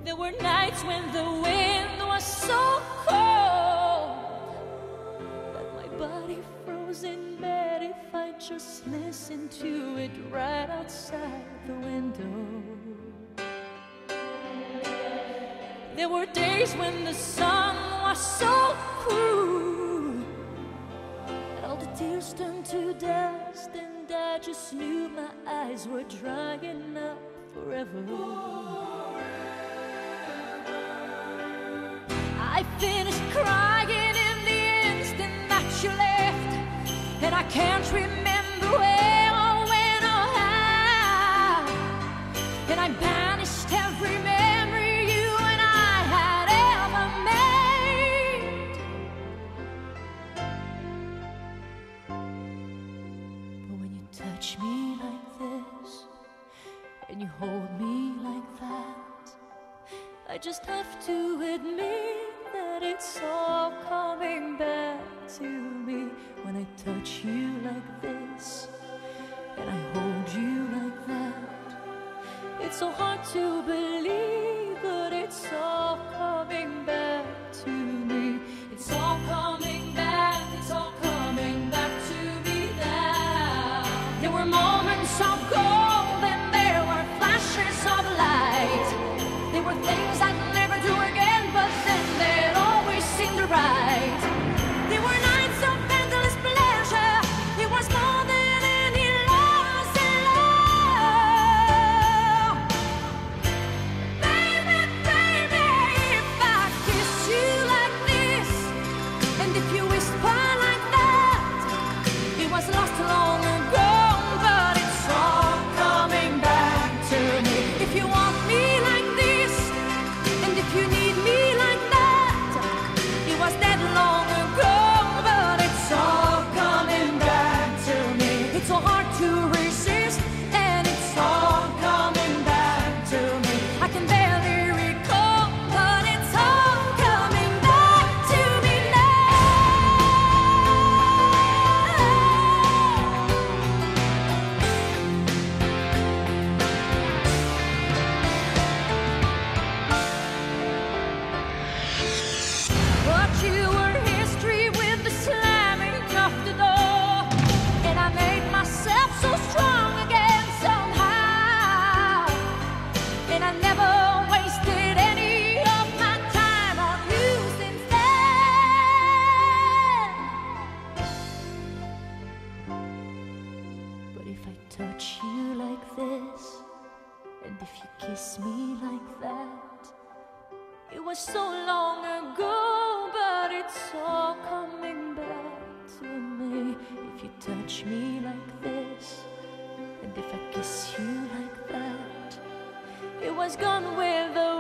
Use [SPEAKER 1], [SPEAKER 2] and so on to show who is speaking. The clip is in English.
[SPEAKER 1] There were nights when the wind was so cold that my body froze in bed if I just listened to it right outside the window. There were days when the sun was so cruel that all the tears turned to dust, and I just knew my eyes were drying up forever. I finished crying in the instant that you left, and I can't remember where or when or how, and I banished every memory you and I had ever made. But when you touch me like this, and you hold me like that, I just have to admit that it's all coming back to me. When I touch you like this, and I hold you like that, it's so hard to believe, but it's all coming back to me. It's all coming back, it's all coming back to me now. There were moments of gold and there were flashes of light. There were things I'd never do again, but then they'd always seem right. There were nights of endless pleasure. It was more than any loss in love. Baby, baby, if I kiss you like this, and if you whisper like that, it was lost long ago, but it's all coming back to me. If you want me like this, and if you need me like that, it was dead long ago, but it's all coming back to me. It's so hard to resist, and it's all coming back to me. I can barely recall, but it's all coming back to me But you were history with the slamming of the door, and I made myself so strong again somehow, and I never wasted any of my time on you since then. But if I touch you like this, and if you kiss me like that, it was so long ago, but it's all coming back to me. If you touch me like this, and if I kiss you like that, it was gone with the